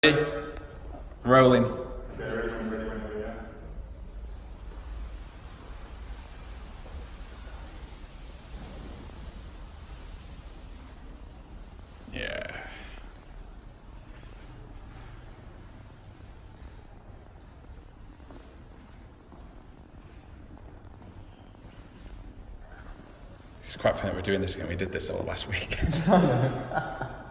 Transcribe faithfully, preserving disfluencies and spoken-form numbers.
Rolling. Okay, ready, ready, ready, ready, yeah. Yeah. It's quite funny that we're doing this again. We did this all last week.